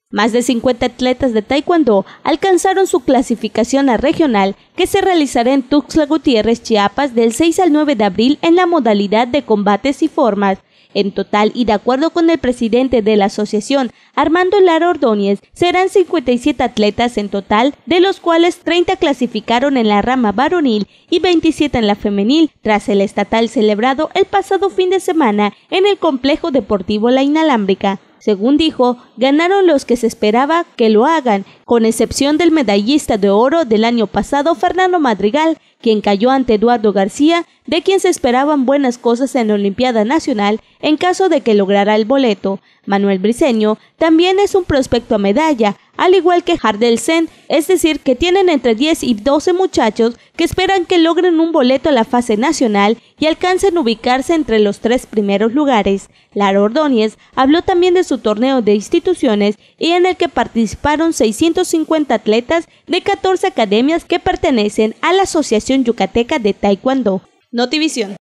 Más de 50 atletas de taekwondo alcanzaron su clasificación a regional, que se realizará en Tuxtla Gutiérrez, Chiapas, del 6 al 9 de abril en la modalidad de combates y formas. En total, y de acuerdo con el presidente de la asociación, Armando Lara Ordóñez, serán 57 atletas en total, de los cuales 30 clasificaron en la rama varonil y 27 en la femenil, tras el estatal celebrado el pasado fin de semana en el Complejo Deportivo La Inalámbrica. Según dijo, ganaron los que se esperaba que lo hagan, con excepción del medallista de oro del año pasado, Fernando Madrigal, quien cayó ante Eduardo García, de quien se esperaban buenas cosas en la Olimpiada Nacional en caso de que lograra el boleto. Manuel Briceño también es un prospecto a medalla, al igual que Jardel Sen, es decir, que tienen entre 10 y 12 muchachos que esperan que logren un boleto a la fase nacional y alcancen a ubicarse entre los 3 primeros lugares. Lara Ordóñez habló también de su torneo de instituciones y en el que participaron 650 atletas de 14 academias que pertenecen a la Asociación Yucateca de Taekwondo. Notivisión.